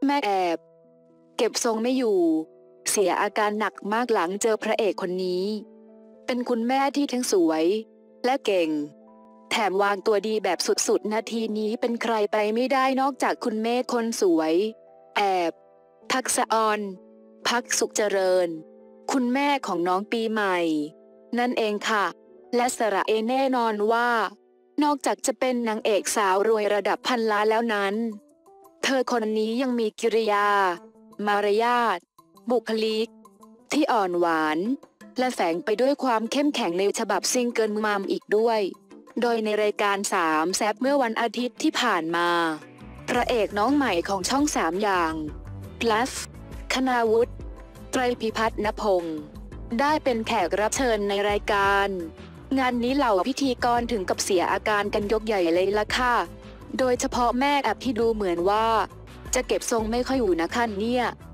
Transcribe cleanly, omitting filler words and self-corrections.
แม่แอบเก็บทรงไม่อยู่เสียอาการหนักมากหลังเจอพระเอกคนนี้เป็นคุณแม่ที่ทั้งสวยและเก่งแถมวางตัวดีแบบสุดๆนาทีนี้เป็นใครไปไม่ได้นอกจากคุณแม่คนสวยแอบทักษะออนพักสุขเจริญคุณแม่ของน้องปีใหม่นั่นเองค่ะและสระเอแน่นอนว่านอกจากจะเป็นนางเอกสาวรวยระดับพันล้านแล้วนั้นเธอคนนี้ยังมีกิริยามารยาทบุคลิกที่อ่อนหวานและแฝงไปด้วยความเข้มแข็งในฉบับซิงเกิลมัมอีกด้วยโดยในรายการ3แซ่บเมื่อวันอาทิตย์ที่ผ่านมาพระเอกน้องใหม่ของช่อง3อย่างกลัฟคณาวุฒิไตรพิพัฒนพงศ์ได้เป็นแขกรับเชิญในรายการงานนี้เหล่าพิธีกรถึงกับเสียอาการกันยกใหญ่เลยล่ะค่ะโดยเฉพาะแม่แอบที่ดูเหมือนว่าจะเก็บทรงไม่ค่อยอยู่นะคะเนี่ย